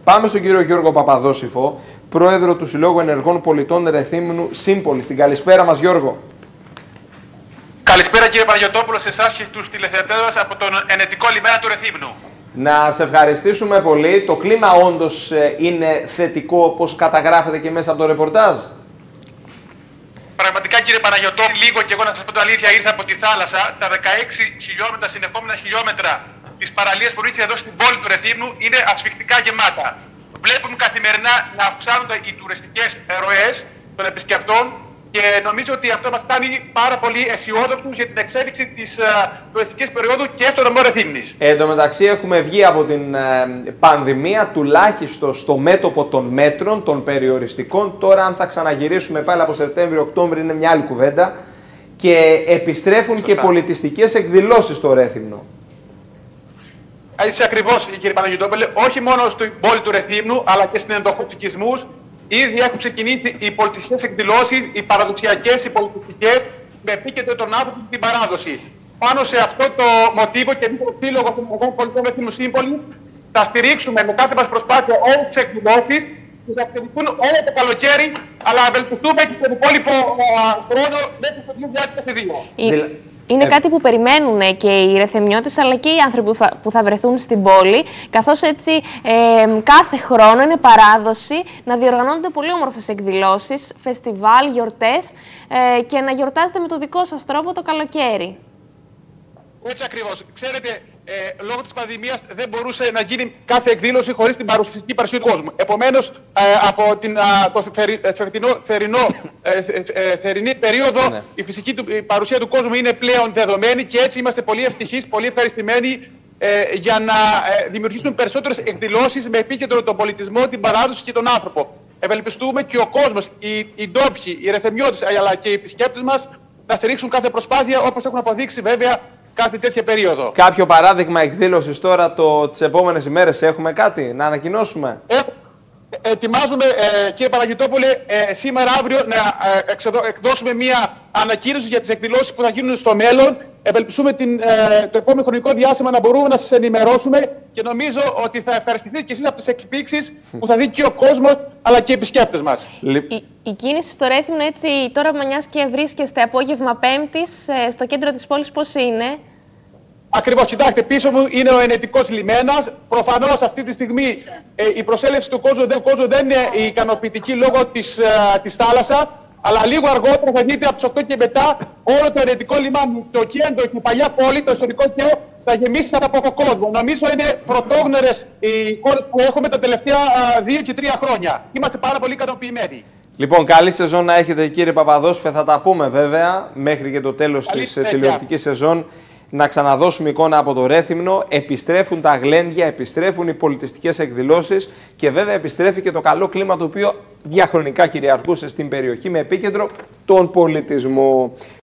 Πάμε στον κύριο Γιώργο Παπαδόσηφο, πρόεδρο του Συλλόγου Ενεργών Πολιτών Ρεθύμνου Σύμπολης. Την καλησπέρα μας, Γιώργο. Καλησπέρα κύριε Παναγιωτόπουλο, σε εσάς και στους τηλεθεατές από τον ενετικό λιμένα του Ρεθύμνου. Να σε ευχαριστήσουμε πολύ. Το κλίμα όντως είναι θετικό, όπως καταγράφεται και μέσα από το ρεπορτάζ. Πραγματικά κύριε Παναγιωτόπουλο, λίγο και εγώ να σας πω την αλήθεια, ήρθα από τη θάλασσα. Τα 16 χιλιόμετρα συνεχόμενα χιλιόμετρα της παραλίας που βρίσκεται εδώ στην πόλη του Ρεθύμνου είναι ασφιχτικά γεμάτα. Βλέπουμε καθημερινά να αυξάνονται οι τουριστικές ροές των επισκεπτών και νομίζω ότι αυτό μας κάνει πάρα πολύ αισιόδοξους για την εξέλιξη της τουριστικής περίοδου και στο νομό Ρεθύμνης. Εν τω μεταξύ έχουμε βγει από την πανδημία τουλάχιστον στο μέτωπο των μέτρων, των περιοριστικών. Τώρα αν θα ξαναγυρίσουμε πάλι από Σεπτέμβριο-Οκτώβριο είναι μια άλλη κουβέντα και επιστρέφουν και πολιτιστικές εκδηλώσεις στο Ρέθυμνο. Έτσι ακριβώς κύριε Παναγιωτόπουλε, όχι μόνο στην πόλη του Ρεθύμνου αλλά και στην ενδοχοψικισμούς. Ήδη έχουν ξεκινήσει οι πολιτιστικές εκδηλώσεις, οι παραδοσιακές, οι πολιτιστικές, με επίκεντρο τον άνθρωπο και την παράδοση. Πάνω σε αυτό το μοτίβο και εμείς ο Σύλλογος των Ενεργών Πολιτών Ρεθύμνου Σύμπολης θα στηρίξουμε με κάθε μας προσπάθεια όλες τις εκδηλώσεις που θα εκτεληθούν όλο το καλοκαίρι, αλλά ευελπιστούμε και τον υπόλοιπο χρόνο μέσα στο 2022. Είναι κάτι που περιμένουν και οι ρεθεμιώτες αλλά και οι άνθρωποι που θα βρεθούν στην πόλη, καθώς έτσι κάθε χρόνο είναι παράδοση να διοργανώνονται πολύ όμορφες εκδηλώσεις, φεστιβάλ, γιορτές και να γιορτάζετε με το δικό σας τρόπο το καλοκαίρι. Έτσι ακριβώς. Ξέρετε, λόγω της πανδημίας δεν μπορούσε να γίνει κάθε εκδήλωση χωρίς την φυσική παρουσία του κόσμου. Επομένως, από την θερινή περίοδο η φυσική παρουσία του κόσμου είναι πλέον δεδομένη και έτσι είμαστε πολύ ευτυχείς, πολύ ευχαριστημένοι για να δημιουργήσουμε περισσότερες εκδηλώσεις με επίκεντρο τον πολιτισμό, την παράδοση και τον άνθρωπο. Ευελπιστούμε και ο κόσμος, οι ντόπιοι, οι ρεθεμιώτες αλλά και οι επισκέπτες μας να στηρίξουν κάθε προσπάθεια όπως έχουν αποδείξει βέβαια κάθε τέτοια περίοδο. Κάποιο παράδειγμα εκδήλωσης τώρα τις επόμενες ημέρες έχουμε κάτι να ανακοινώσουμε? Ετοιμάζουμε κύριε Παναγιωτόπουλε σήμερα αύριο να εκδώσουμε μια ανακοίνωση για τις εκδηλώσεις που θα γίνουν στο μέλλον. Ευελπιστούμε το επόμενο χρονικό διάστημα να μπορούμε να σας ενημερώσουμε και νομίζω ότι θα ευχαριστηθείτε και εσείς από τις εκπλήξεις που θα δει και ο κόσμος αλλά και οι επισκέπτες μας. Η κίνηση στο Ρέθυμνο έτσι τώρα μιας και βρίσκεστε απόγευμα Πέμπτης στο κέντρο της πόλης πώς είναι? Ακριβώς, κοιτάξτε, πίσω μου είναι ο ενετικός λιμένας. Προφανώς αυτή τη στιγμή η προσέλευση του κόσμου δεν είναι ικανοποιητική λόγω της θάλασσας. Αλλά λίγο αργότερα θα δείτε από τις 8 και μετά όλο το ενετικό λιμάνι, το κέντρο και η παλιά πόλη, το ιστορικό κέντρο, θα γεμίσει από κόσμο. Νομίζω είναι πρωτόγνωρες οι εικόνες που έχουμε τα τελευταία 2 και 3 χρόνια. Είμαστε πάρα πολύ ικανοποιημένοι. Λοιπόν, καλή σεζόν να έχετε κύριε Παπαδόσηφε, θα τα πούμε βέβαια μέχρι και το τέλος της τηλεοπτικής σεζόν. Να ξαναδώσουμε εικόνα από το Ρέθυμνο, επιστρέφουν τα γλέντια, επιστρέφουν οι πολιτιστικές εκδηλώσεις και βέβαια επιστρέφει και το καλό κλίμα το οποίο διαχρονικά κυριαρχούσε στην περιοχή με επίκεντρο τον πολιτισμό.